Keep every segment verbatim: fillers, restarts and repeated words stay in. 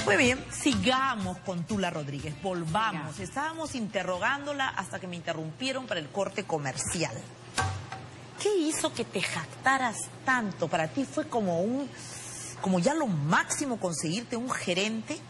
Muy bien, sigamos con Tula Rodríguez, volvamos. Venga. Estábamos interrogándola hasta que me interrumpieron para el corte comercial. ¿Qué hizo que te jactaras tanto? ¿Para ti fue como un, como ya lo máximo conseguirte un gerente?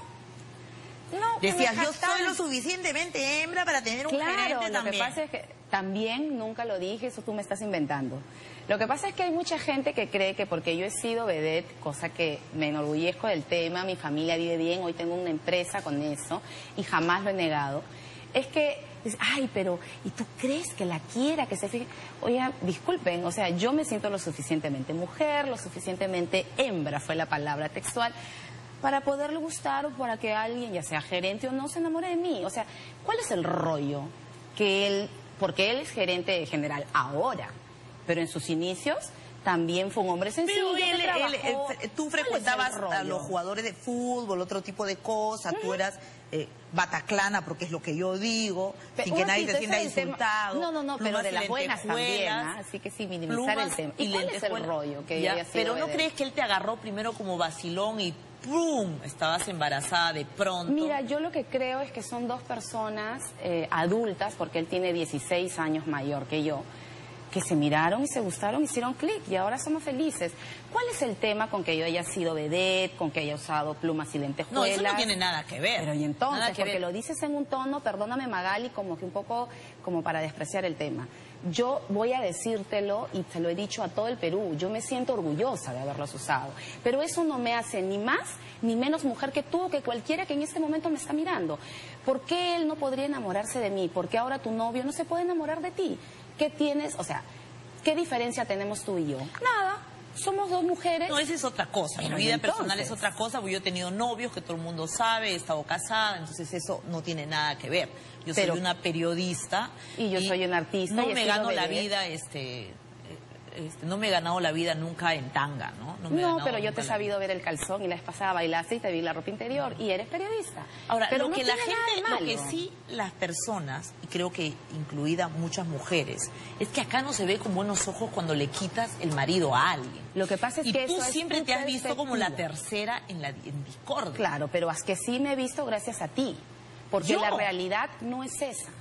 No. No, decías, yo soy lo suficientemente hembra para tener un claro, gerente lo también. Que pasa es que también nunca lo dije, eso tú me estás inventando. Lo que pasa es que hay mucha gente que cree que porque yo he sido vedette, cosa que me enorgullezco del tema, mi familia vive bien, hoy tengo una empresa con eso y jamás lo he negado, es que, ay, pero, ¿y tú crees que la quiera, que se fije? Oye, disculpen, o sea, yo me siento lo suficientemente mujer, lo suficientemente hembra, fue la palabra textual, para poderle gustar o para que alguien, ya sea gerente o no, se enamore de mí. O sea, ¿cuál es el rollo? Que él, porque él es gerente general ahora, pero en sus inicios también fue un hombre sencillo. Pero él, que trabajó. él, él, tú frecuentabas a los jugadores de fútbol, otro tipo de cosas, uh-huh. Tú eras eh, bataclana, porque es lo que yo digo, pero, sin que nadie te sienta insultado. No, no, no, pero de las buenas también, ¿eh? Así que sí, minimizar el tema. ¿Y cuál es el rollo? Que ya, pero ¿no crees que él te agarró primero como vacilón y ¡pum! Estabas embarazada de pronto? Mira, yo lo que creo es que son dos personas eh, adultas, porque él tiene dieciséis años mayor que yo, que se miraron y se gustaron, hicieron clic y ahora somos felices. ¿Cuál es el tema con que yo haya sido vedette, con que haya usado plumas y lentejuelas? No, eso no tiene nada que ver. Pero y entonces, porque ver. Lo dices en un tono, perdóname Magali, como que un poco como para despreciar el tema. Yo voy a decírtelo y te lo he dicho a todo el Perú, yo me siento orgullosa de haberlos usado, pero eso no me hace ni más ni menos mujer que tú o que cualquiera que en este momento me está mirando. ¿Por qué él no podría enamorarse de mí? ¿Por qué ahora tu novio no se puede enamorar de ti? ¿Qué tienes? O sea, ¿qué diferencia tenemos tú y yo? Nada. Somos dos mujeres. No, esa es otra cosa. Mi vida entonces... personal es otra cosa, porque yo he tenido novios que todo el mundo sabe, he estado casada, entonces eso no tiene nada que ver. Yo Pero... soy una periodista. Y yo y soy una artista. No y me gano la vida, este... Este, no me he ganado la vida nunca en tanga, ¿no? No, me no pero yo te he sabido ver el calzón y la vez pasada bailaste y te vi la ropa interior y eres periodista. Ahora, pero lo no que la gente, lo que sí las personas, y creo que incluida muchas mujeres, es que acá no se ve con buenos ojos cuando le quitas el marido a alguien. Lo que pasa es y que tú eso siempre es te has visto como la tercera en la en discordia. Claro, pero es que sí me he visto gracias a ti, porque ¿Yo? La realidad no es esa.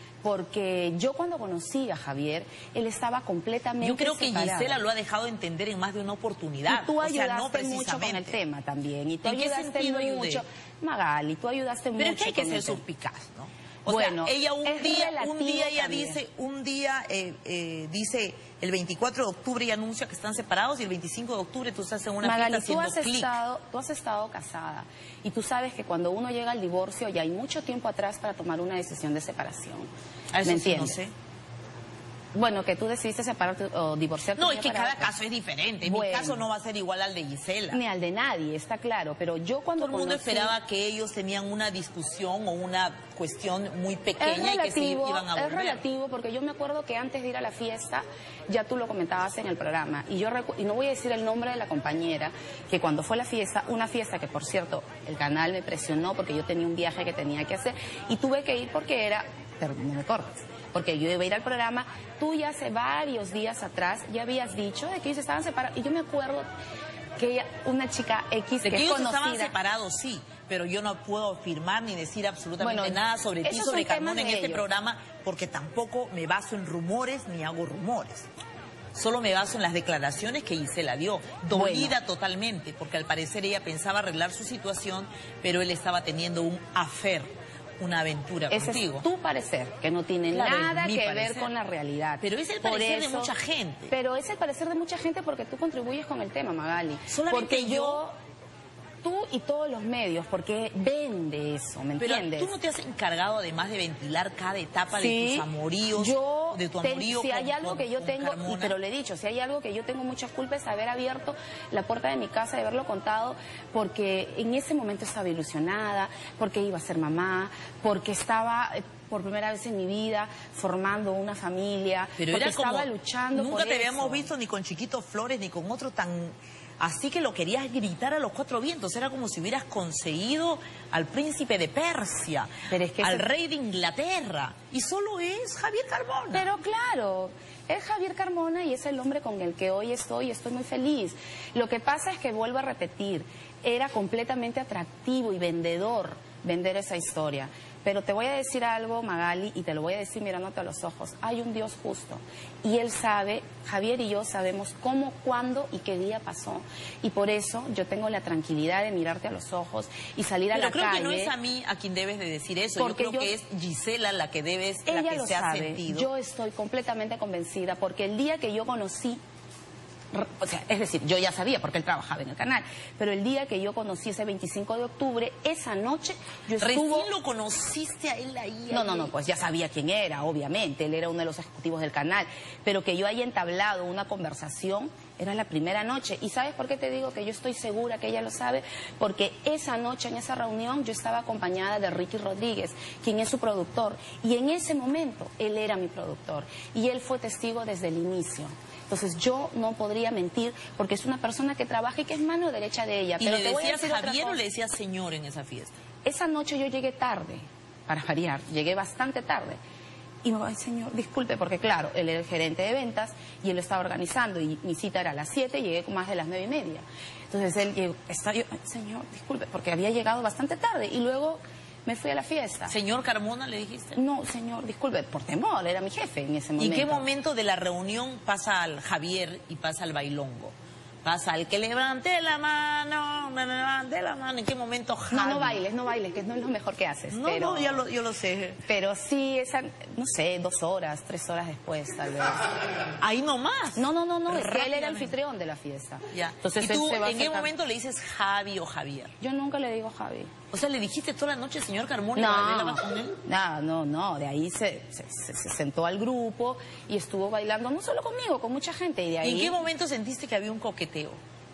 Porque yo cuando conocí a Javier, él estaba completamente Yo creo que separado. Gisela lo ha dejado entender en más de una oportunidad. Y tú ayudaste o sea, no mucho con el tema también. Y tú ¿En ayudaste qué sentido mucho. ayudé? Magali, tú ayudaste Pero mucho. Pero es que hay que ser suspicaz, ¿no? O bueno, sea, ella un día, un día ella también. dice, un día eh, eh, dice, el veinticuatro de octubre ella anuncia que están separados y el veinticinco de octubre tú estás en una Magali, fiesta haciendo tú has clic. estado, tú has estado casada y tú sabes que cuando uno llega al divorcio ya hay mucho tiempo atrás para tomar una decisión de separación. ¿A eso ¿Me sí entiendes? no sé? Bueno, que tú decidiste separarte o divorciarte. No, es que cada caso es diferente. Bueno, mi caso no va a ser igual al de Gisela. Ni al de nadie, está claro. Pero yo cuando Todo el mundo conocí... esperaba que ellos tenían una discusión o una cuestión muy pequeña y que se iban a volver. Es relativo, porque yo me acuerdo que antes de ir a la fiesta, ya tú lo comentabas en el programa, y yo y no voy a decir el nombre de la compañera, que cuando fue la fiesta, una fiesta que por cierto, el canal me presionó porque yo tenía un viaje que tenía que hacer, y tuve que ir porque era... Pero no me cortes. Porque yo iba a ir al programa, tú ya hace varios días atrás ya habías dicho de que ellos estaban separados. Y yo me acuerdo que ella, una chica X de que, que es ellos conocida... estaban separados, sí, pero yo no puedo afirmar ni decir absolutamente bueno, nada sobre ti, sobre Carmona en este ellos. programa, porque tampoco me baso en rumores ni hago rumores. Solo me baso en las declaraciones que Gisela dio, dolida bueno. totalmente, porque al parecer ella pensaba arreglar su situación, pero él estaba teniendo un affair. Una aventura Ese contigo. Es tu parecer, que no tiene claro, nada que parecer. ver con la realidad. Pero es el Por parecer eso, de mucha gente. Pero es el parecer de mucha gente porque tú contribuyes con el tema, Magali. Solamente porque yo... yo... Tú y todos los medios, porque vende eso, ¿me Pero entiendes? tú no te has encargado además de ventilar cada etapa sí, de tus amoríos, yo de tu te, amorío si con, hay algo con, que yo tengo, y, pero le he dicho, si hay algo que yo tengo mucha culpa es haber abierto la puerta de mi casa, de haberlo contado, porque en ese momento estaba ilusionada, porque iba a ser mamá, porque estaba... por primera vez en mi vida, formando una familia, pero porque era estaba como, luchando nunca por te eso. habíamos visto ni con Chiquito Flores, ni con otro tan... Así que lo querías gritar a los cuatro vientos, era como si hubieras conseguido al príncipe de Persia, pero es que al ese... rey de Inglaterra, y solo es Javier Carmona. Pero claro, es Javier Carmona y es el hombre con el que hoy estoy y estoy muy feliz. Lo que pasa es que vuelvo a repetir, era completamente atractivo y vendedor vender esa historia. Pero te voy a decir algo, Magali, y te lo voy a decir mirándote a los ojos. Hay un Dios justo. Y Él sabe, Javier y yo sabemos cómo, cuándo y qué día pasó. Y por eso yo tengo la tranquilidad de mirarte a los ojos y salir a la calle. Pero creo que no es a mí a quien debes de decir eso. Yo creo yo, que es Gisela la que debes, ella la que lo se sabe. ha sentido. Yo estoy completamente convencida porque el día que yo conocí... O sea, es decir, yo ya sabía porque él trabajaba en el canal, pero el día que yo conocí ese veinticinco de octubre, esa noche yo estuve... ¿Recién lo conociste a él ahí? No, no, no, pues ya sabía quién era, obviamente, él era uno de los ejecutivos del canal, pero que yo haya entablado una conversación era la primera noche. ¿Y sabes por qué te digo que yo estoy segura que ella lo sabe? Porque esa noche, en esa reunión, yo estaba acompañada de Ricky Rodríguez, quien es su productor, y en ese momento él era mi productor, y él fue testigo desde el inicio. Entonces yo no podría mentir porque es una persona que trabaja y que es mano derecha de ella. ¿Y pero le te voy a decías decir Javier o le decías señor en esa fiesta? Esa noche yo llegué tarde, para variar, llegué bastante tarde. Y me va, ay señor, disculpe, porque claro, él era el gerente de ventas y él lo estaba organizando y mi cita era a las siete y llegué con más de las nueve y media. Entonces él llegó, está, yo, ay, señor, disculpe, porque había llegado bastante tarde y luego... me fui a la fiesta. ¿Señor Carmona le dijiste? No, señor, disculpe, por temor, era mi jefe en ese momento. ¿Y qué momento de la reunión pasa al Javier y pasa al bailongo? Pasa al que levante la mano, me levante la mano. ¿En qué momento Javi? No, no bailes, no bailes, que no es lo mejor que haces. No, pero... no, ya lo, yo lo sé. Pero sí, esa, no sé, dos horas, tres horas después, tal vez. ¿Ahí nomás? No, no, no, no, es que él era el anfitrión de la fiesta. Ya. Entonces, ¿y tú se va en qué acercar... momento le dices Javi o Javier? Yo nunca le digo Javi. O sea, ¿le dijiste toda la noche, señor Carmona, no, y bailaba con él? No, no, no, de ahí se, se, se, se sentó al grupo y estuvo bailando, no solo conmigo, con mucha gente. ¿Y de ahí? ¿Y en qué momento sentiste que había un coqueteo?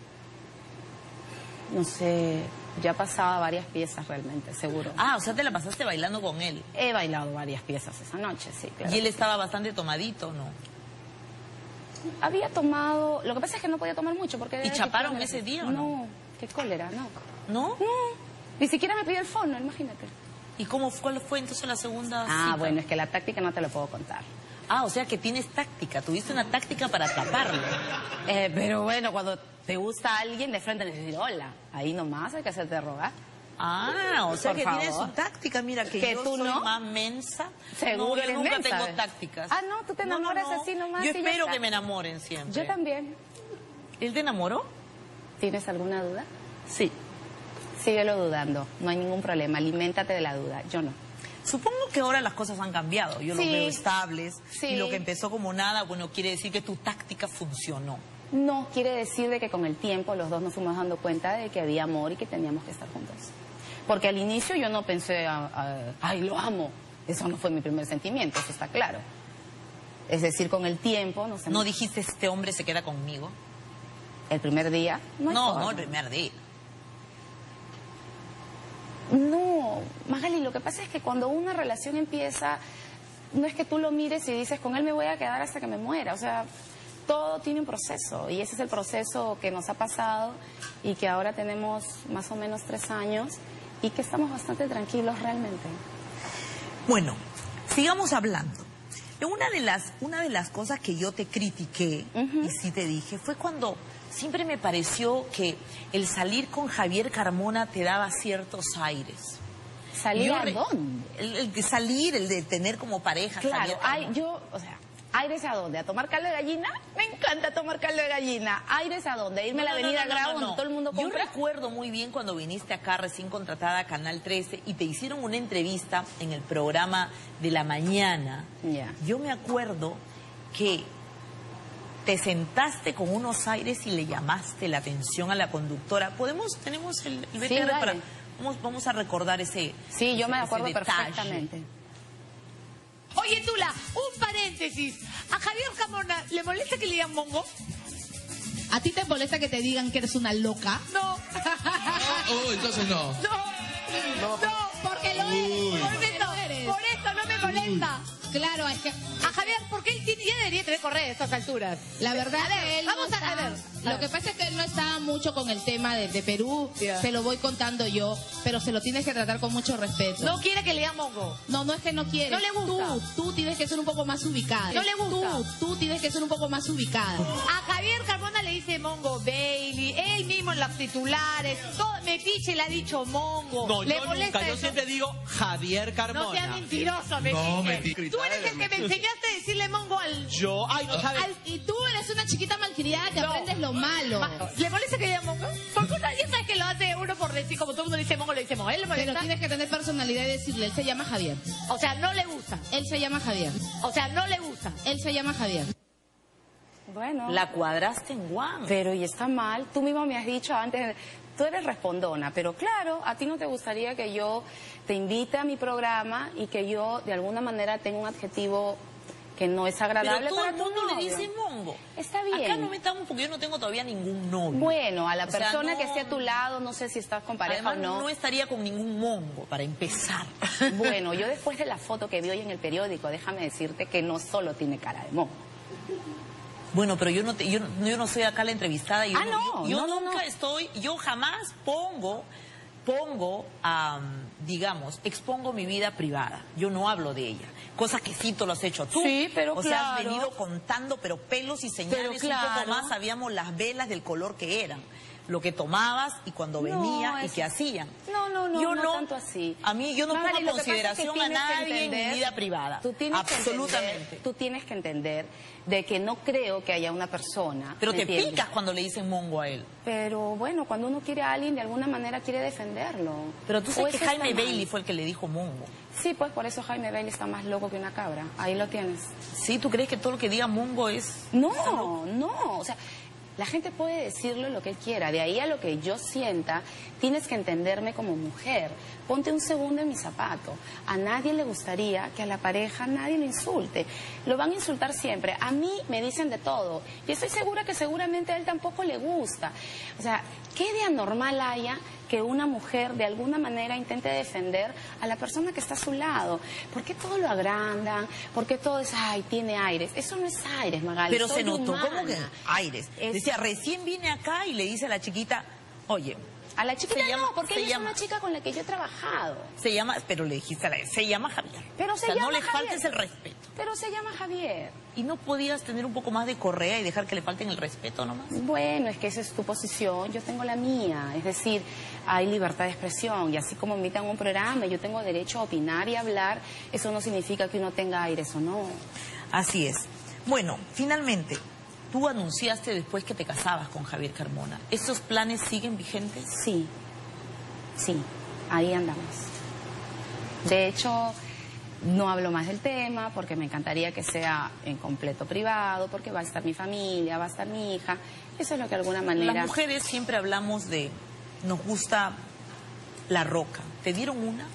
No sé, ya pasaba varias piezas realmente, seguro. Ah, o sea, te la pasaste bailando con él. He bailado varias piezas esa noche, sí, claro. ¿Y él estaba bastante tomadito o no? Había tomado, lo que pasa es que no podía tomar mucho porque... ¿Y chaparon ese día o no? No, qué cólera, no. ¿No? No, ni siquiera me pidió el fono, imagínate. ¿Y cómo cuál fue entonces la segunda Ah, cita? bueno, es que la táctica no te lo puedo contar. Ah, o sea que tienes táctica, tuviste una táctica para taparlo. Eh, pero bueno, cuando te gusta alguien de frente le dices hola, ahí nomás hay que hacerte rogar. Ah, o sea Por que favor. tienes su táctica, mira que, ¿Que yo tú soy no? más mensa. Seguro no, yo eres nunca mensa, tengo ¿ves? tácticas. Ah, no, tú te enamoras no, no, no. así nomás Yo y ya espero está. que me enamoren siempre. Yo también. ¿Él te enamoró? ¿Tienes alguna duda? Sí. Síguelo dudando, no hay ningún problema, aliméntate de la duda, yo no. Supongo que ahora las cosas han cambiado, yo Sí. los veo estables, Sí. y lo que empezó como nada, bueno, quiere decir que tu táctica funcionó. No quiere decir de que con el tiempo los dos nos fuimos dando cuenta de que había amor y que teníamos que estar juntos. Porque al inicio yo no pensé, a, a, ay, lo amo. Eso no fue mi primer sentimiento, eso está claro. Es decir, con el tiempo nos hemos... ¿No dijiste, este hombre se queda conmigo? ¿El primer día? No, hay no, forma. el primer día. No, Magali, lo que pasa es que cuando una relación empieza, no es que tú lo mires y dices, con él me voy a quedar hasta que me muera. O sea, todo tiene un proceso y ese es el proceso que nos ha pasado y que ahora tenemos más o menos tres años y que estamos bastante tranquilos realmente. Bueno, sigamos hablando. Una de las, una de las cosas que yo te critiqué, uh-huh. y sí te dije, fue cuando siempre me pareció que el salir con Javier Carmona te daba ciertos aires. ¿Salir yo, a dónde? El, el de salir, el de tener como pareja. Claro, ay, yo, o sea, ¿aires a dónde? ¿A tomar caldo de gallina? Me encanta tomar caldo de gallina. ¿Aires a dónde? ¿Irme no, a la no, avenida no, no, Grau no, no. donde todo el mundo compra? Yo recuerdo muy bien cuando viniste acá recién contratada a Canal trece y te hicieron una entrevista en el programa de la mañana. Yeah. Yo me acuerdo que te sentaste con unos aires y le llamaste la atención a la conductora. ¿Podemos, tenemos el, el B T R sí, para... Vamos, vamos a recordar ese Sí, yo ese, me acuerdo ese perfectamente. Oye, Tula, un paréntesis. ¿A Javier Carmona le molesta que le digan mongo? ¿A ti te molesta que te digan que eres una loca? No. Oh, entonces no. No. No, porque lo eres. Por eso, por eso no me molesta. Claro, es que... A Javier, ¿por qué él tiene, ya debería tener correa a estas alturas? La verdad a ver, que él vamos no a, está, a ver. Lo a que ver. pasa es que él no está mucho con el tema de, de Perú, Yeah. se lo voy contando yo, pero se lo tienes que tratar con mucho respeto. No quiere que le digan mongo. No, no es que no quiere. No le gusta. Tú, tú tienes que ser un poco más ubicada. No le gusta. Tú, tú tienes que ser un poco más ubicada. A Javier Carmona le dice mongo Bailey. Él mismo en los titulares. Todo, Metiche le ha dicho Mongo. No, le yo molesta nunca. Yo eso. siempre digo Javier Carmona. No seas mentiroso, Metiche. No, Metiche. Tú eres el que me enseñaste a decirle Mongo al... Yo, ay, no sabes. Al- y tú eres una chiquita malcriada que No. aprendes lo malo. Ma- ¿Le molesta que diga Mongo? Porque una ya sabes que lo hace uno por decir, como todo el mundo le dice Mongo, le dice Mongo. ¿Él le molesta? Pero tienes que tener personalidad y decirle, él se llama Javier. O sea, no le gusta. Él se llama Javier. O sea, no le gusta. Él se llama Javier. Bueno. La cuadraste en Juan. Pero y está mal. Tú mismo me has dicho antes, tú eres respondona, pero claro, a ti no te gustaría que yo te invite a mi programa y que yo de alguna manera tenga un adjetivo que no es agradable Pero todo para el tu mundo le novio. dice mongo. Está bien. Acá no metamos porque yo no tengo todavía ningún novio. Bueno, a la O sea, persona no- que esté a tu lado, no sé si estás con pareja Además, o no. no estaría con ningún mongo, para empezar. Bueno, yo después de la foto que vi hoy en el periódico, déjame decirte que no solo tiene cara de mongo. Bueno, pero yo no, te- yo, no- yo no soy acá la entrevistada. Y yo Ah, no, yo, yo no, no, nunca no. estoy, yo jamás pongo, pongo, am, digamos, expongo mi vida privada. Yo no hablo de ella. Cosa que sí tú lo has hecho tú. Sí, pero O sea, has claro. venido contando, pero pelos y señales Pero claro. un poco más. Sabíamos las velas del color que eran. Lo que tomabas y cuando No, venía y es- qué hacían. No, no, no, Yo no, no tanto así. A mí yo no Magali, pongo lo que pasa es que consideración a tienes que nadie en mi entender- vida privada. Tú tienes que Absolutamente. entender- tú tienes que entender de que no creo que haya una persona. Pero ¿me te entiendes? picas cuando le dicen mongo a él. Pero bueno, cuando uno quiere a alguien, de alguna manera quiere defenderlo. Pero tú O sabes que eso está Jaime mal. Bailey fue el que le dijo mongo. Sí, pues por eso Jaime Bailey está más loco que una cabra. Ahí lo tienes. ¿Sí? ¿Tú crees que todo lo que diga mongo es...? No, no, o sea, la gente puede decirlo lo que él quiera, de ahí a lo que yo sienta, tienes que entenderme como mujer. Ponte un segundo en mi zapato. A nadie le gustaría que a la pareja nadie le insulte. Lo van a insultar siempre. A mí me dicen de todo. Y estoy segura que seguramente a él tampoco le gusta. O sea, ¿qué de anormal haya que una mujer de alguna manera intente defender a la persona que está a su lado? ¿Por qué todo lo agrandan? ¿Por qué todo es, ay, tiene aires? Eso no es aires, Magali. Pero soy se notó humana. como que aires. Es- Decía, recién vine acá y le dice a la chiquita, oye, A la chiquita Se llama- no, porque se ella llama- es una chica con la que yo he trabajado. se llama, pero le dijiste a la se llama Javier. Pero se o sea, llama no le Javier. faltes el respeto. Pero se llama Javier. ¿Y no podías tener un poco más de correa y dejar que le falten el respeto nomás? Bueno, es que esa es tu posición, yo tengo la mía. Es decir, hay libertad de expresión y así como me invitan a un programa, yo tengo derecho a opinar y hablar. Eso no significa que uno tenga aires o no. Así es. Bueno, finalmente, tú anunciaste después que te casabas con Javier Carmona. ¿Esos planes siguen vigentes? Sí, sí, ahí andamos. De hecho, no hablo más del tema porque me encantaría que sea en completo privado, porque va a estar mi familia, va a estar mi hija. Eso es lo que de alguna manera... Las mujeres siempre hablamos de, nos gusta la roca. ¿Te dieron una?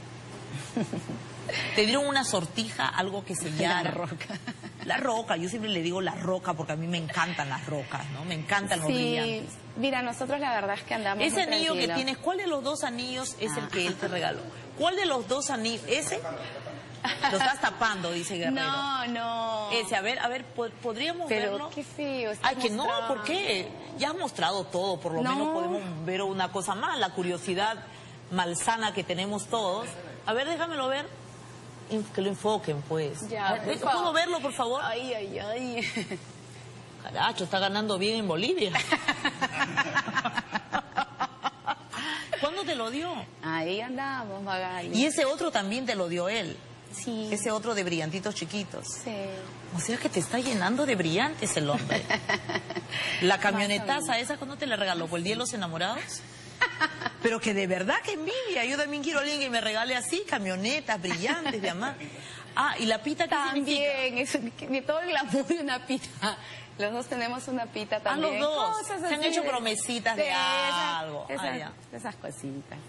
¿Te dieron una sortija, algo que sellara? La roca. La roca, yo siempre le digo la roca porque a mí me encantan las rocas, ¿no? Me encantan los Sí, brillantes. mira, nosotros la verdad es que andamos Ese muy anillo que tranquilos. tienes, ¿cuál de los dos anillos es el Ah. que él te regaló? ¿Cuál de los dos anillos? ¿Ese? Lo estás tapando, dice Guerrero. No, no. Ese, a ver, a ver, ¿pod- ¿podríamos Pero verlo? qué feo. estás Ay, que no, mostrando. ¿por qué? Ya has mostrado todo, por lo No. menos podemos ver una cosa más, la curiosidad malsana que tenemos todos. A ver, déjamelo ver. In- Que lo enfoquen, pues. Ya, A ver, por ¿puedo favor. verlo, por favor? Ay, ay, ay. Caracho, está ganando bien en Bolivia. ¿Cuándo te lo dio? Ahí andamos, Magali. Y ese otro también te lo dio él. Sí. Ese otro de brillantitos chiquitos. Sí. O sea que te está llenando de brillantes el hombre. La camionetaza esa, ¿cuándo te la regaló? ¿Por el día de los enamorados? Pero que de verdad que envidia. Yo también quiero a alguien que me regale así, camionetas brillantes, diamantes. Ah, ¿y la pita qué significa? También, es de todo el glamour de una pita. Los dos tenemos una pita Ah, también. los dos. Cosas Se han así hecho de- promesitas de esas- algo. Ah, Esas, ya. esas cositas.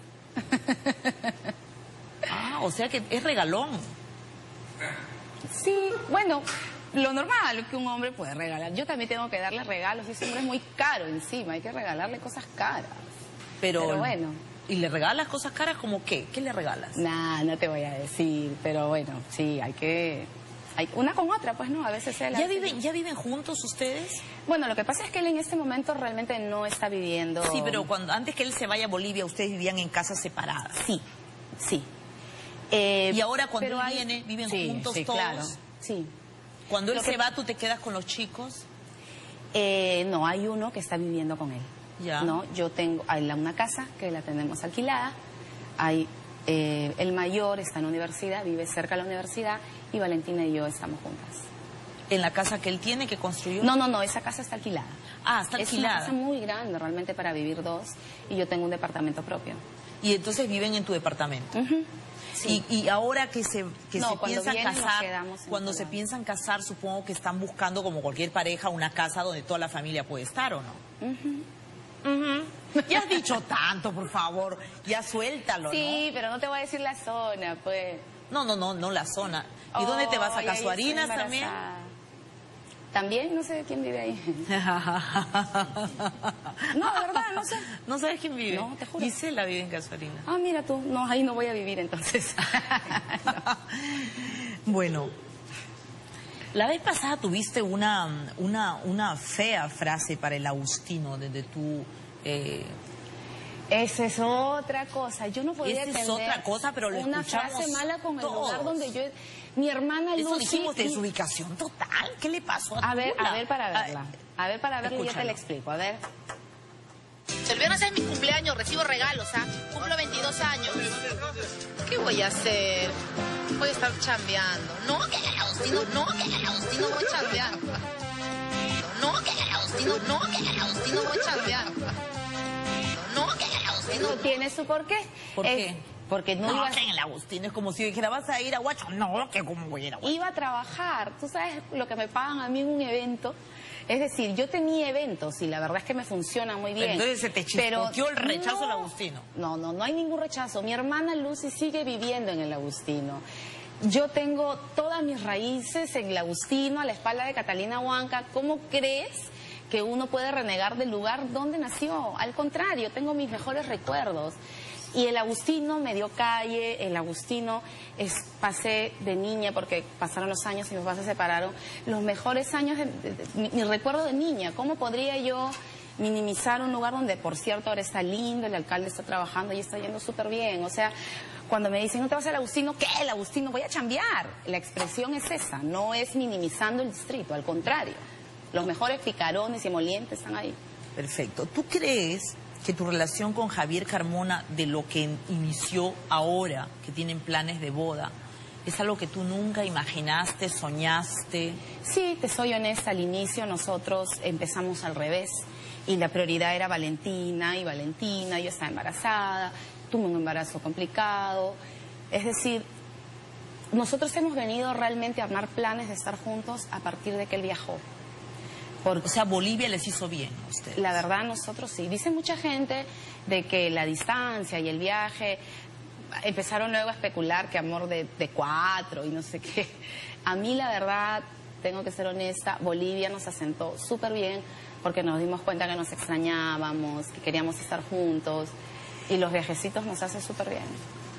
Ah, o sea que es regalón. Sí, bueno, lo normal que un hombre puede regalar. Yo también tengo que darle regalos y ese hombre es muy caro encima. Hay que regalarle cosas caras. Pero, Pero bueno. ¿Y le regalas cosas caras como qué? ¿Qué le regalas? Nah, no te voy a decir, pero bueno, sí, hay que... Hay una con otra, pues no, a veces se la... ¿Ya viven, ¿Ya viven juntos ustedes? Bueno, lo que pasa es que él en este momento realmente no está viviendo... Sí, pero cuando antes que él se vaya a Bolivia, ustedes vivían en casas separadas. Sí, sí. Eh, Y ahora cuando pero él hay- viene, viven sí, juntos sí, todos. Claro, sí. Cuando él Lo se que- va, ¿tú te quedas con los chicos? Eh, no, hay uno que está viviendo con él. Ya. No, yo tengo, hay la, una casa que la tenemos alquilada, hay, eh, el mayor está en la universidad, vive cerca de la universidad, y Valentina y yo estamos juntas. ¿En la casa que él tiene, que construyó? No, no, no, esa casa está alquilada. Ah, está alquilada. Es una casa muy grande realmente para vivir dos, y yo tengo un departamento propio. Y entonces viven en tu departamento. Uh-huh. Sí. Y, y ahora que se, que no, se piensan casar, cuando se lado. piensan casar, supongo que están buscando, como cualquier pareja, una casa donde toda la familia puede estar, ¿o no? Uh-huh. Uh-huh. Ya has dicho tanto, por favor, ya suéltalo, sí, ¿no? Sí, pero no te voy a decir la zona, pues. No, no, no, no la zona. ¿Y oh, dónde te vas? ¿A Casuarinas también? También, no sé quién vive ahí. No, de verdad, no sé. ¿No sabes quién vive? No, te juro. Gisela vive en Casuarinas. Ah, mira tú. No, ahí no voy a vivir entonces. No. Bueno, la vez pasada tuviste una, una, una fea frase para el Agustino desde tu... Eh... Esa es otra cosa. Yo no podía entender es otra cosa, pero lo una frase mala con todos. El lugar donde yo... Mi hermana Lucy... Eso dijimos de desubicación total. ¿Qué le pasó a, a ver, Tula? A ver para verla. A ver para verla y yo te la explico. A ver. El viernes es mi cumpleaños, recibo regalos, ¿ah? Cumplo veintidós años. ¿Qué voy a hacer? Voy a estar chambeando. No, que el Agustino, no, que el Agustino voy chambeando. No, que el Agustino, no, que el Agustino voy chambeando. No, que el Agustino... ¿No tiene su por qué? ¿Por es... qué? Porque no, no iba... que en el Agustino es como si dijera, ¿vas a ir a Huacho? No, que como voy a ir a Huacho. Iba a trabajar. ¿Tú sabes lo que me pagan a mí en un evento? Es decir, yo tenía eventos y la verdad es que me funciona muy bien. Entonces se te chispoteó el rechazo no, al Agustino. No, no, no hay ningún rechazo. Mi hermana Lucy sigue viviendo en el Agustino. Yo tengo todas mis raíces en el Agustino, a la espalda de Catalina Huanca. ¿Cómo crees que uno puede renegar del lugar donde nació? Al contrario, tengo mis mejores recuerdos. Y el Agustino me dio calle, el Agustino es, pasé de niña, porque pasaron los años y mis papás se separaron, los mejores años, de, de, de, mi, mi recuerdo de niña. ¿Cómo podría yo minimizar un lugar donde, por cierto, ahora está lindo, el alcalde está trabajando y está yendo súper bien? O sea, cuando me dicen, ¿no te vas al Agustino? ¿Qué? El Agustino, voy a chambear. La expresión es esa, no es minimizando el distrito, al contrario. Los mejores picarones y emolientes están ahí. Perfecto. ¿Tú crees que tu relación con Javier Carmona, de lo que inició ahora, que tienen planes de boda, es algo que tú nunca imaginaste, soñaste? Sí, te soy honesta, al inicio nosotros empezamos al revés y la prioridad era Valentina y Valentina, yo estaba embarazada, tuve un embarazo complicado, es decir, nosotros hemos venido realmente a armar planes de estar juntos a partir de que él viajó. Porque, o sea, Bolivia les hizo bien a ustedes. La verdad, nosotros sí. Dice mucha gente de que la distancia y el viaje, empezaron luego a especular que amor de, de cuatro y no sé qué. A mí, la verdad, tengo que ser honesta, Bolivia nos asentó súper bien porque nos dimos cuenta que nos extrañábamos, que queríamos estar juntos y los viajecitos nos hacen súper bien.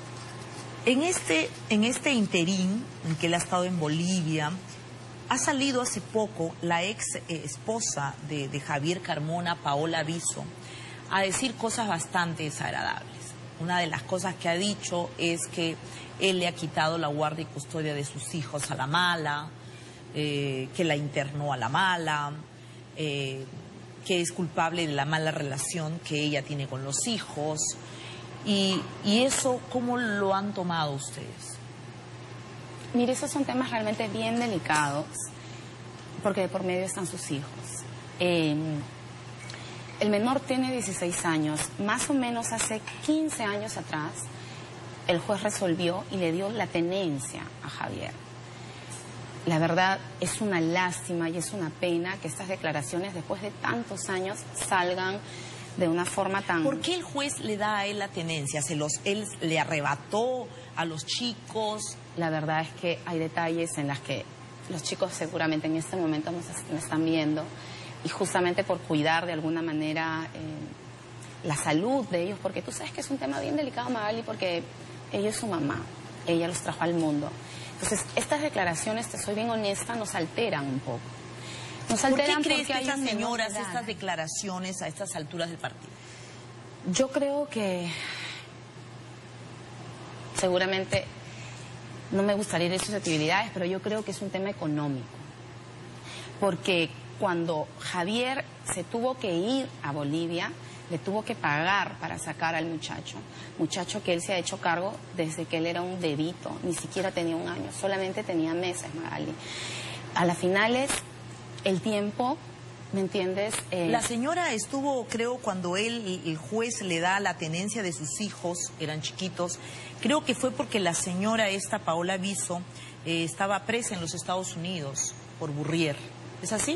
En este, en este interín en que él ha estado en Bolivia, ha salido hace poco la ex eh, esposa de, de Javier Carmona, Paola Viso, a decir cosas bastante desagradables. Una de las cosas que ha dicho es que él le ha quitado la guardia y custodia de sus hijos a la mala, eh, que la internó a la mala, eh, que es culpable de la mala relación que ella tiene con los hijos. Y, y eso, ¿cómo lo han tomado ustedes? Mire, esos son temas realmente bien delicados, porque de por medio están sus hijos. Eh, el menor tiene dieciséis años, más o menos hace quince años atrás, el juez resolvió y le dio la tenencia a Javier. La verdad, es una lástima y es una pena que estas declaraciones, después de tantos años, salgan de una forma tan... ¿Por qué el juez le da a él la tenencia? ¿Se los, él le arrebató a los chicos? La verdad es que hay detalles en los que los chicos seguramente en este momento nos, nos están viendo y justamente por cuidar de alguna manera eh, la salud de ellos, porque tú sabes que es un tema bien delicado, Magali, porque ella es su mamá, ella los trajo al mundo. Entonces, estas declaraciones, te soy bien honesta, nos alteran un poco. Nos alteran. ¿Por qué crees porque que estas hay señoras, estas declaraciones a estas alturas del partido? Yo creo que seguramente... No me gustaría ir a susceptibilidades, pero yo creo que es un tema económico. Porque cuando Javier se tuvo que ir a Bolivia, le tuvo que pagar para sacar al muchacho. Muchacho que él se ha hecho cargo desde que él era un bebito, ni siquiera tenía un año, solamente tenía meses, Magali. A las finales, el tiempo, ¿me entiendes? Eh... La señora estuvo, creo, cuando él, el juez le da la tenencia de sus hijos, eran chiquitos, creo que fue porque la señora esta, Paola Viso, eh, estaba presa en los Estados Unidos por Burrier. ¿Es así?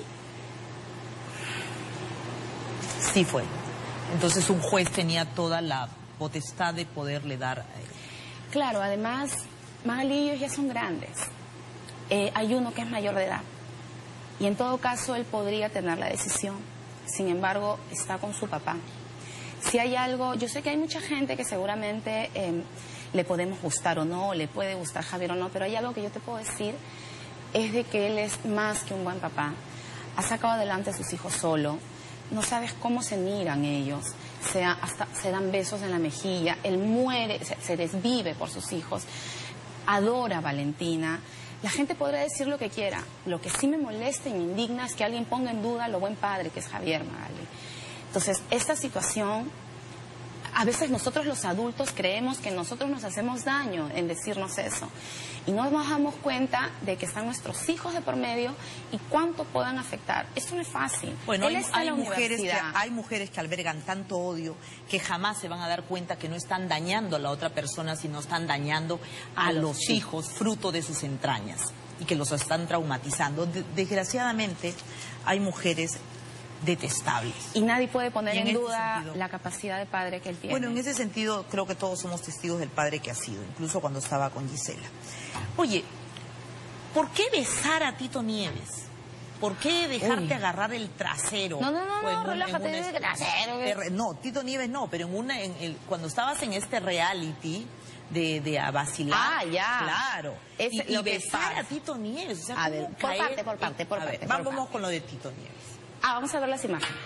Sí fue. Entonces un juez tenía toda la potestad de poderle dar a él. Claro, además, Magali, ellos ya son grandes. Eh, hay uno que es mayor de edad. Y en todo caso, él podría tener la decisión. Sin embargo, está con su papá. Si hay algo, yo sé que hay mucha gente que seguramente eh, le podemos gustar o no, le puede gustar Javier o no, pero hay algo que yo te puedo decir, es de que él es más que un buen papá. Ha sacado adelante a sus hijos solo. No sabes cómo se miran ellos, se, hasta se dan besos en la mejilla, él muere, se, se desvive por sus hijos, adora a Valentina. La gente podrá decir lo que quiera, lo que sí me molesta y me indigna es que alguien ponga en duda lo buen padre que es Javier, Magali. Entonces, esta situación, a veces nosotros los adultos creemos que nosotros nos hacemos daño en decirnos eso. Y no nos damos cuenta de que están nuestros hijos de por medio y cuánto puedan afectar. Esto no es fácil. Bueno, hay, hay, mujeres que, hay mujeres que albergan tanto odio que jamás se van a dar cuenta que no están dañando a la otra persona, sino están dañando a, a los, los hijos, fruto de sus entrañas, y que los están traumatizando. De, desgraciadamente, hay mujeres detestables. Y nadie puede poner en, en duda sentido, la capacidad de padre que él tiene. Bueno, en ese sentido creo que todos somos testigos del padre que ha sido, incluso cuando estaba con Gisela. Oye, ¿por qué besar a Tito Nieves? ¿Por qué dejarte Uy. agarrar el trasero? No, no, no, no, un, relájate de trasero. Que... No, Tito Nieves no, pero en una, en el, cuando estabas en este reality de, de a vacilar. Ah, ya. Claro. Es y, y besar pasa. a Tito Nieves. O sea, a ver, por caer... parte, por parte, por a parte. Ver, por vamos parte. con lo de Tito Nieves. Ah, vamos a ver las imágenes.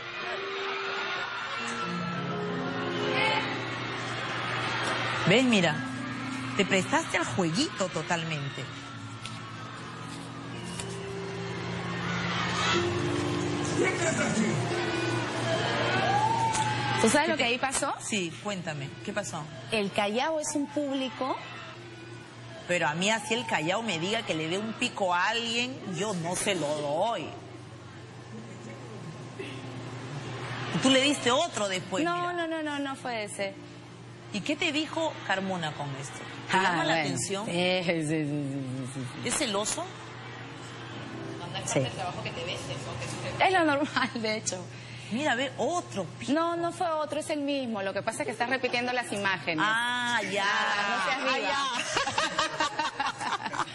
¿Ves? Mira, te prestaste al jueguito totalmente. ¿Tú sabes lo que ahí pasó? Sí, cuéntame, ¿qué pasó? El Callao es un público... Pero a mí así el Callao me diga que le dé un pico a alguien, yo no se lo doy. Tú le diste otro después, No, mira. no, no, no, no fue ese. ¿Y qué te dijo Carmona con esto? ¿Te ah, llama bueno. la atención? Sí, sí, sí, sí, sí, sí. ¿Es celoso? Sí. El trabajo que te beses, o que... Es lo normal, de hecho. Mira, ve, otro pico. No, no fue otro, es el mismo. Lo que pasa es que estás repitiendo las imágenes. Ah, ya. Ah, no seas viva. Ah,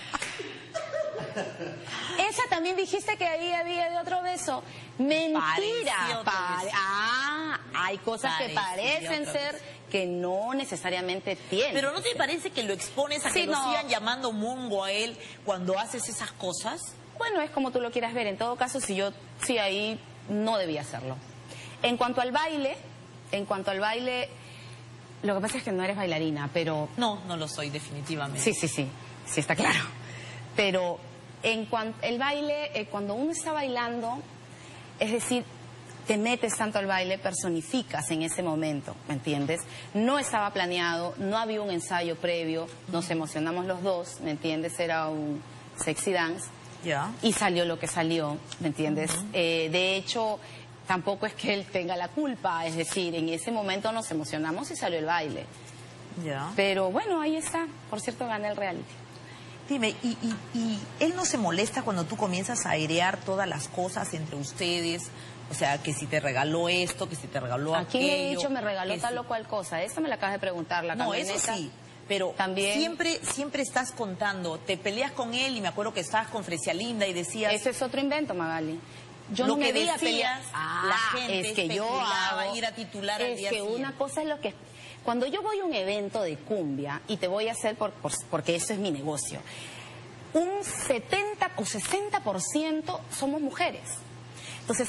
ya. Esa también dijiste que ahí había de otro beso. Mentira. Pare... Ah, hay cosas Pareció que parecen ser que no necesariamente tienen. Pero ¿no te parece que lo expones a sí, que no. lo sigan llamando mongo a él cuando haces esas cosas? Bueno, es como tú lo quieras ver. En todo caso, si yo, sí, ahí no debía hacerlo. En cuanto al baile, en cuanto al baile, lo que pasa es que no eres bailarina, pero... No, no lo soy, definitivamente. Sí, sí, sí, sí está claro. Pero en cuanto el baile, eh, cuando uno está bailando, es decir, te metes tanto al baile, personificas en ese momento, ¿me entiendes? No estaba planeado, no había un ensayo previo, nos emocionamos los dos, ¿me entiendes? Era un sexy dance. Ya. Y salió lo que salió, ¿me entiendes? Uh-huh. eh, de hecho, tampoco es que él tenga la culpa, es decir, en ese momento nos emocionamos y salió el baile. Ya. Pero bueno, ahí está. Por cierto, gané el reality. Dime, ¿y, y, y él no se molesta cuando tú comienzas a airear todas las cosas entre ustedes? O sea, que si te regaló esto, que si te regaló aquello. ¿A quién le he dicho me regaló tal si... o cual cosa? Esa me la acabas de preguntar, la No, camioneta. eso sí. Pero también siempre siempre estás contando, te peleas con él y me acuerdo que estabas con Fresialinda y decías... Eso es otro invento, Magali. Yo lo no me que vi a pelear. Ah, la gente es que yo hago, ir a titular es al día que siguiente. Una cosa es lo que... Cuando yo voy a un evento de cumbia, y te voy a hacer por, por, porque eso es mi negocio, un setenta o sesenta por ciento somos mujeres. Entonces, todas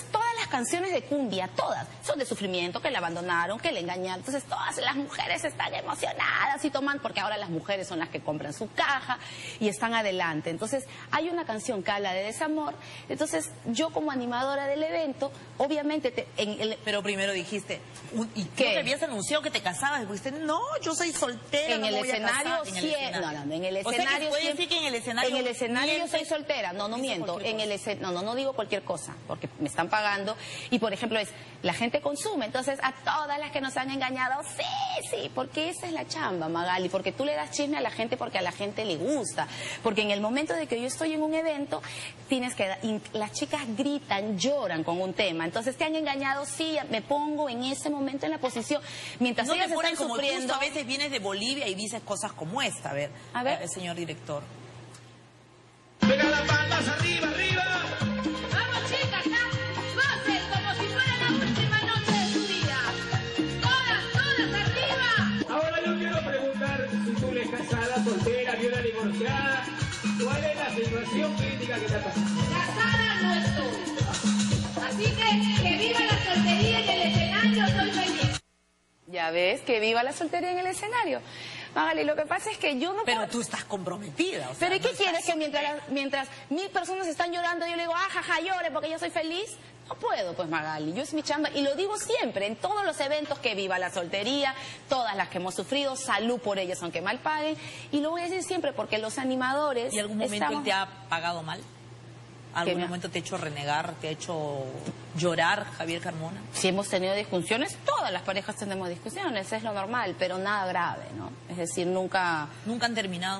las canciones de cumbia, todas, son de sufrimiento, que la abandonaron, que le engañaron. Entonces todas las mujeres están emocionadas y toman, porque ahora las mujeres son las que compran su caja y están adelante. Entonces hay una canción que habla de desamor. Entonces yo como animadora del evento, obviamente... Te, en el... Pero primero dijiste, ¿y qué? ¿Te habías anunciado que te casabas? Y dijiste, no, yo soy soltera, en no el voy escenario, a casar. En el sí, escenario. No, no, en el escenario... O sea, que puede siempre, decir que en el escenario... En el escenario yo mientes, soy soltera. No, no miento. En el escen... No, no, no digo cualquier cosa, porque me están pagando. Y, por ejemplo, es la gente consume. Entonces, a todas las que nos han engañado, sí, sí, porque esa es la chamba, Magali. Porque tú le das chisme a la gente porque a la gente le gusta. Porque en el momento de que yo estoy en un evento, tienes que... Las chicas gritan, lloran con un tema. Entonces, te han engañado, sí, me pongo en ese momento en la posición. Mientras no ellas te ponen están como sufriendo... Tú, a veces vienes de Bolivia y dices cosas como esta. A ver, a ver. Eh, señor director. Venga las palmas arriba, arriba. Vamos, chicas, gocen como si fuera la última noche de su vida. Todas, todas arriba. Ahora yo quiero preguntar si tú eres casada, soltera, viuda, divorciada. ¿Cuál es la situación crítica que te ha pasado? Casada no estoy. Así que que viva la soltería en el escenario, estoy feliz. Ya ves, que viva la soltería en el escenario. Magali, lo que pasa es que yo no Pero puedo... tú estás comprometida. O sea, ¿Pero y qué no quieres? estás... Que mientras, la- mientras mil personas están llorando, yo le digo, ah, jaja, llore porque yo soy feliz. No puedo, pues, Magali. Yo es mi chamba. Y lo digo siempre, en todos los eventos, que viva la soltería, todas las que hemos sufrido, salud por ellas, aunque mal paguen. Y lo voy a decir siempre, porque los animadores... ¿Y algún momento estamos... él te ha pagado mal? ¿Algún me- momento te ha hecho renegar, te ha hecho llorar, Javier Carmona? Si hemos tenido discusiones, todas las parejas tenemos discusiones, es lo normal, pero nada grave, ¿no? Es decir, nunca... ¿Nunca han terminado?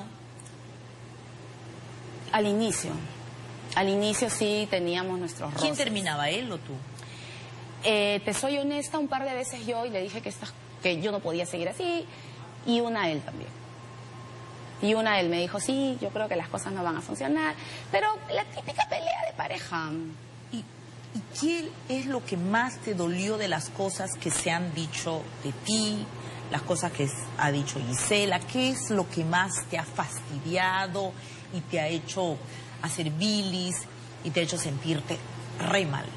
Al inicio. Al inicio sí teníamos nuestros roces. ¿Quién terminaba, él o tú? Eh, te soy honesta, un par de veces yo y le dije que, esta- que yo no podía seguir así, y una a él también. Y una a él me dijo, sí, yo creo que las cosas no van a funcionar, pero la típica pelea de pareja. ¿Y, y qué es lo que más te dolió de las cosas que se han dicho de ti, las cosas que ha dicho Gisela? ¿Qué es lo que más te ha fastidiado y te ha hecho hacer bilis y te ha hecho sentirte re mal?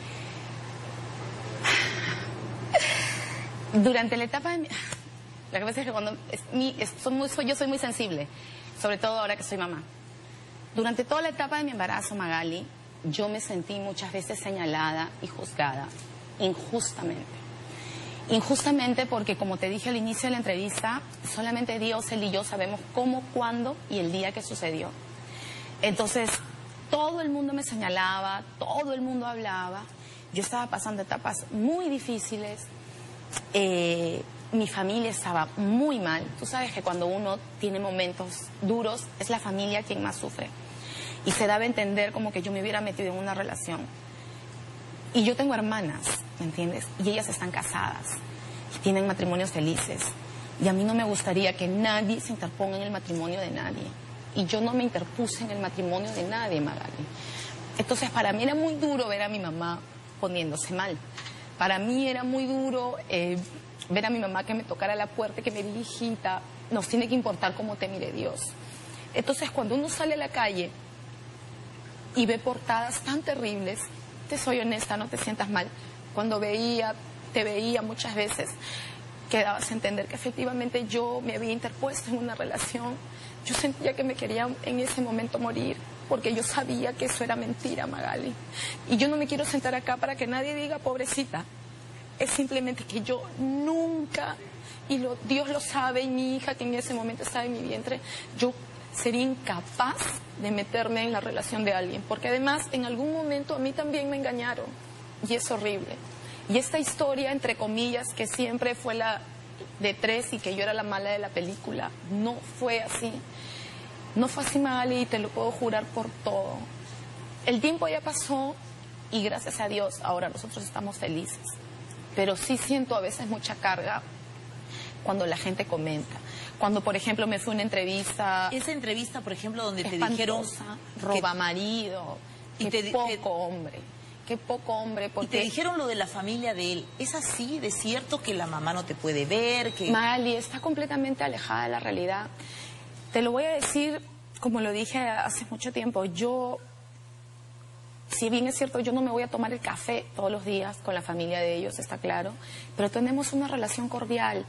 Durante la etapa de mi... Lo que pasa es que cuando... Es mi, es- soy muy, soy- yo soy muy sensible, sobre todo ahora que soy mamá. Durante toda la etapa de mi embarazo, Magali, yo me sentí muchas veces señalada y juzgada, injustamente. Injustamente porque, como te dije al inicio de la entrevista, solamente Dios, Él y yo sabemos cómo, cuándo y el día que sucedió. Entonces, todo el mundo me señalaba, todo el mundo hablaba. Yo estaba pasando etapas muy difíciles. Eh, mi familia estaba muy mal. Tú sabes que cuando uno tiene momentos duros, es la familia quien más sufre. Y se daba a entender como que yo me hubiera metido en una relación. Y yo tengo hermanas, ¿me entiendes? Y ellas están casadas y tienen matrimonios felices. Y a mí no me gustaría que nadie se interponga en el matrimonio de nadie. Y yo no me interpuse en el matrimonio de nadie, Magali. Entonces, para mí era muy duro ver a mi mamá poniéndose mal. Para mí era muy duro eh, ver a mi mamá que me tocara la puerta y que me diga, hijita, nos tiene que importar cómo te mire Dios. Entonces, cuando uno sale a la calle y ve portadas tan terribles, te soy honesta, no te sientas mal. Cuando veía, te veía muchas veces, que dabas a entender que efectivamente yo me había interpuesto en una relación. Yo sentía que me quería en ese momento morir, porque yo sabía que eso era mentira, Magali. Y yo no me quiero sentar acá para que nadie diga, pobrecita. Es simplemente que yo nunca, y lo, Dios lo sabe, y mi hija que en ese momento estaba en mi vientre, yo sería incapaz de meterme en la relación de alguien, porque además en algún momento a mí también me engañaron, y es horrible. Y esta historia, entre comillas, que siempre fue la de tres y que yo era la mala de la película, no fue así. No fue así, Magali, y te lo puedo jurar por todo. El tiempo ya pasó y gracias a Dios ahora nosotros estamos felices. Pero sí siento a veces mucha carga cuando la gente comenta. Cuando, por ejemplo, me fue una entrevista... Esa entrevista, por ejemplo, donde te espantosa, dijeron... roba marido, y qué te di- poco te- hombre, qué poco hombre, Y porque... te dijeron lo de la familia de él. ¿Es así, de cierto, que la mamá no te puede ver? Que... Magali está completamente alejada de la realidad. Te lo voy a decir, como lo dije hace mucho tiempo, yo Si bien es cierto, yo no me voy a tomar el café todos los días con la familia de ellos, está claro, pero tenemos una relación cordial.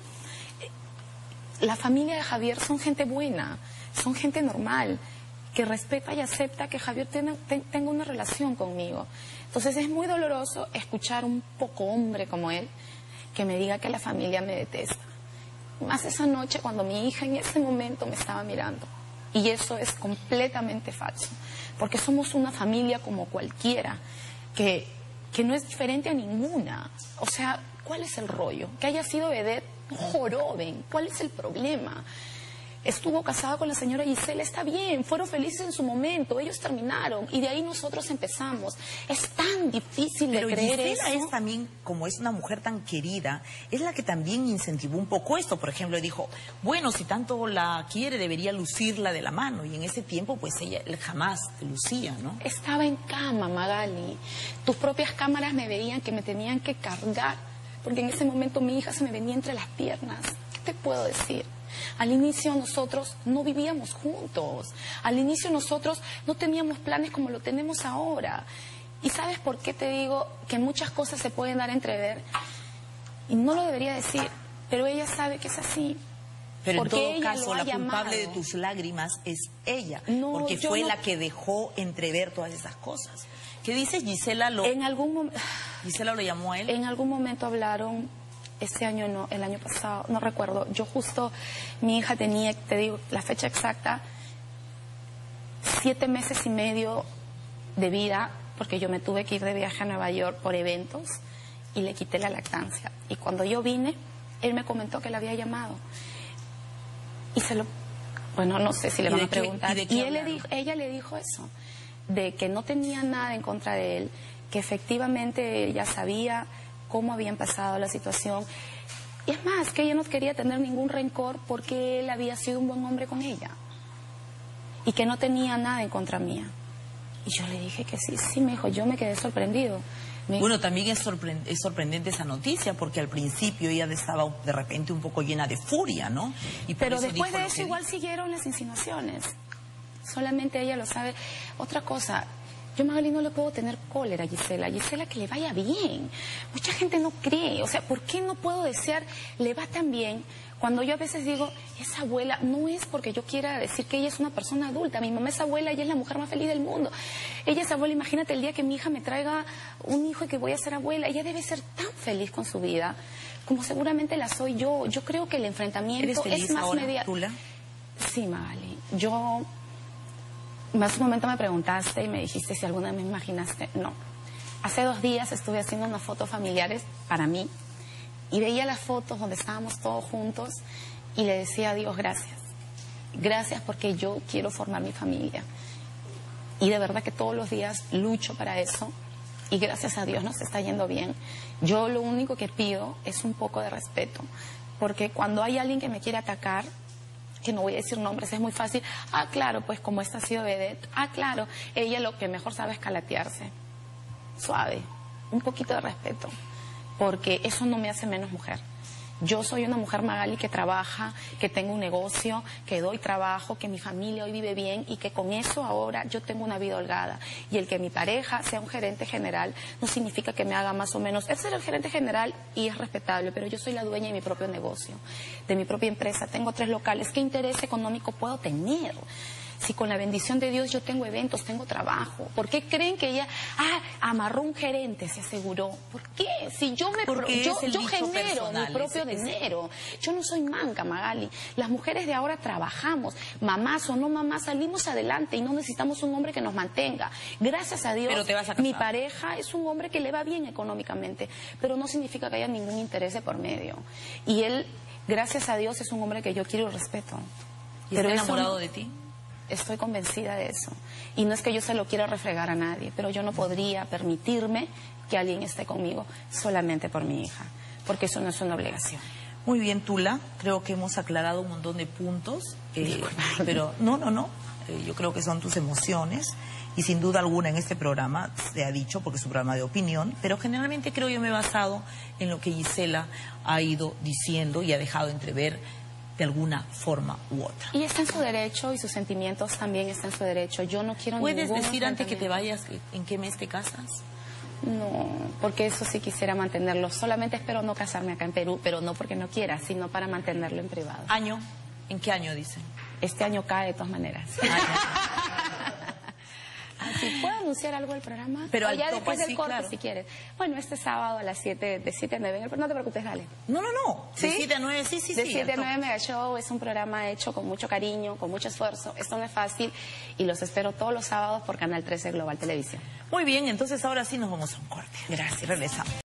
La familia de Javier son gente buena, son gente normal, que respeta y acepta que Javier tenga, ten, tenga una relación conmigo. Entonces es muy doloroso escuchar un poco hombre como él que me diga que la familia me detesta. Más esa noche cuando mi hija en ese momento me estaba mirando. Y eso es completamente falso, porque somos una familia como cualquiera, que, que no es diferente a ninguna. O sea, ¿cuál es el rollo? Que haya sido vedette, no joroben, ¿cuál es el problema? Estuvo casada con la señora Gisela, está bien, fueron felices en su momento, ellos terminaron y de ahí nosotros empezamos. Es tan difícil de Pero creer Gisela eso. es también, como es una mujer tan querida, es la que también incentivó un poco esto. Por ejemplo, dijo, bueno, si tanto la quiere, debería lucirla de la mano. Y en ese tiempo, pues ella jamás te lucía, ¿no? Estaba en cama, Magali. Tus propias cámaras me veían que me tenían que cargar, porque en ese momento mi hija se me venía entre las piernas. ¿Qué te puedo decir? Al inicio nosotros no vivíamos juntos. Al inicio nosotros no teníamos planes como lo tenemos ahora. ¿Y sabes por qué te digo que muchas cosas se pueden dar a entrever? Y no lo debería decir, pero ella sabe que es así. Pero porque en todo ella caso, lo ha la culpable llamado. de tus lágrimas es ella, No, porque yo fue no- la que dejó entrever todas esas cosas. ¿Qué dices? Gisela lo, En algún momento... Gisela lo llamó a él. En algún momento hablaron, ese año no, el año pasado, no recuerdo. Yo justo, mi hija tenía, te digo, la fecha exacta, siete meses y medio de vida, porque yo me tuve que ir de viaje a Nueva York por eventos y le quité la lactancia. Y cuando yo vine, él me comentó que la había llamado. Y se lo, bueno, no sé si le ¿Y van de a qué- preguntar. y de qué Y él le hablaron? dijo, ella le dijo eso, de que no tenía nada en contra de él, que efectivamente ella sabía cómo había empezado la situación. Y es más, que ella no quería tener ningún rencor porque él había sido un buen hombre con ella. Y que no tenía nada en contra mía. Y yo le dije que sí, sí, me dijo, yo me quedé sorprendido. Me dijo, Bueno, también es, sorpre- es sorprendente esa noticia, porque al principio ella estaba de repente un poco llena de furia, ¿no? Y por pero eso después dijo de lo eso que igual dijo. siguieron las insinuaciones. Solamente ella lo sabe. Otra cosa, yo Magali no le puedo tener cólera a Gisela. Gisela, que le vaya bien. Mucha gente no cree. O sea, ¿por qué no puedo desear le va tan bien? Cuando yo a veces digo, esa abuela, no es porque yo quiera decir que ella es una persona adulta. Mi mamá es abuela, ella es la mujer más feliz del mundo. Ella es abuela, imagínate el día que mi hija me traiga un hijo y que voy a ser abuela. Ella debe ser tan feliz con su vida como seguramente la soy yo. Yo creo que el enfrentamiento ¿Eres feliz es más ahora, media... Tula? Sí, Magali. Yo, más un momento me preguntaste y me dijiste si alguna vez me imaginaste. No. Hace dos días estuve haciendo unas fotos familiares para mí y veía las fotos donde estábamos todos juntos y le decía a Dios gracias. Gracias porque yo quiero formar mi familia. Y de verdad que todos los días lucho para eso y gracias a Dios nos está yendo bien. Yo lo único que pido es un poco de respeto, porque cuando hay alguien que me quiere atacar, que no voy a decir nombres, es muy fácil. Ah, claro, pues como esta ha sido vedette. Ah, claro, ella lo que mejor sabe es calatearse. Suave, un poquito de respeto, porque eso no me hace menos mujer. Yo soy una mujer, Magali, que trabaja, que tengo un negocio, que doy trabajo, que mi familia hoy vive bien y que con eso ahora yo tengo una vida holgada. Y el que mi pareja sea un gerente general no significa que me haga más o menos. Él será el gerente general y es respetable, pero yo soy la dueña de mi propio negocio, de mi propia empresa. Tengo tres locales. ¿Qué interés económico puedo tener? Si con la bendición de Dios yo tengo eventos, tengo trabajo. ¿Por qué creen que ella, ah, amarró un gerente, se aseguró? ¿Por qué? Si yo me Porque pro- yo, es el yo dicho genero personal, mi propio ese- ese- dinero. Yo no soy manca, Magali. Las mujeres de ahora trabajamos, mamás o no mamás, salimos adelante y no necesitamos un hombre que nos mantenga. Gracias a Dios, Pero te vas a casar. mi pareja es un hombre que le va bien económicamente, pero no significa que haya ningún interés de por medio. Y él, gracias a Dios, es un hombre que yo quiero y respeto. ¿Y Pero está eso enamorado no- de ti? Estoy convencida de eso. Y no es que yo se lo quiera refregar a nadie, pero yo no podría permitirme que alguien esté conmigo solamente por mi hija, porque eso no es una obligación. Muy bien, Tula. Creo que hemos aclarado un montón de puntos. eh, pero no, no, no. Eh, yo creo que son tus emociones. Y sin duda alguna en este programa se ha dicho, porque es un programa de opinión, pero generalmente creo yo me he basado en lo que Gisela ha ido diciendo y ha dejado entrever de alguna forma u otra. Y está en su derecho y sus sentimientos también están en su derecho. Yo no quiero ¿Puedes ningún decir antes que te vayas en qué mes te casas? No, porque eso sí quisiera mantenerlo. Solamente espero no casarme acá en Perú, pero no porque no quiera, sino para mantenerlo en privado. ¿Año? ¿En qué año dicen? Este año cae de todas maneras. ¿Sí puedo anunciar algo del programa? Pero o ya al después toque, del sí, corte, claro. si quieres. Bueno, este sábado a las siete, de siete a nueve, no te preocupes, dale. No, no, no. ¿Sí? De siete a nueve, sí, sí, de sí. siete a nueve Mega Show es un programa hecho con mucho cariño, con mucho esfuerzo. Esto no es fácil y los espero todos los sábados por Canal trece Global Televisión. Muy bien, entonces ahora sí nos vamos a un corte. Gracias. Regresamos.